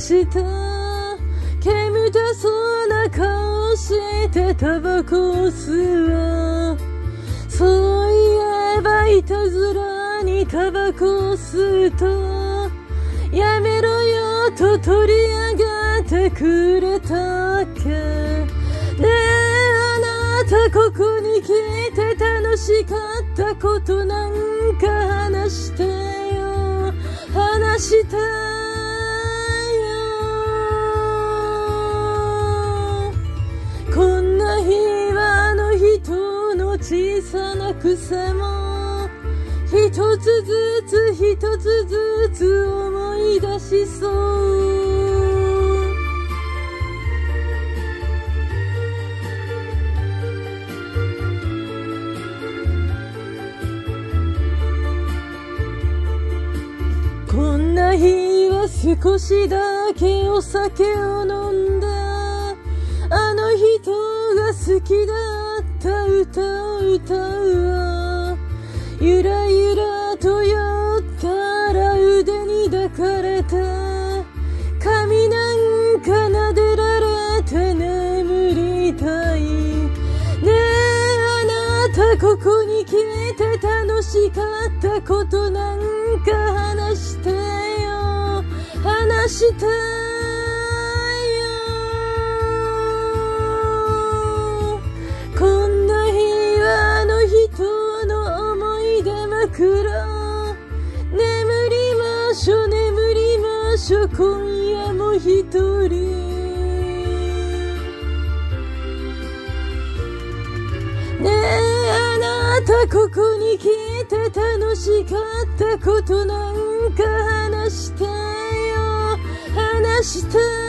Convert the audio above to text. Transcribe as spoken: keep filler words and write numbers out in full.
した煙たそうな顔してタバコを吸う。そういえばいたずらにタバコを吸うとやめろよと取り上げてくれたっけ。ねえあなたここに来て楽しかったことなんか話してよ、話してよ。こんな日はあの人の小さな癖も一つずつ一つずつ思い出しそう。こんな日は少しだけお酒を飲んだあの人が好きだった歌を歌うわ。ゆらゆらと酔ったら腕に抱かれて髪なんか撫でられて眠りたい。ねえあなたここに来て楽しかったことなんか話してよ、話してよ。こんな日はあの人の思い出枕眠りましょ眠りましょ今夜も一人。ねえあなたここに来て楽しかったことなんか話してよ、話してよ。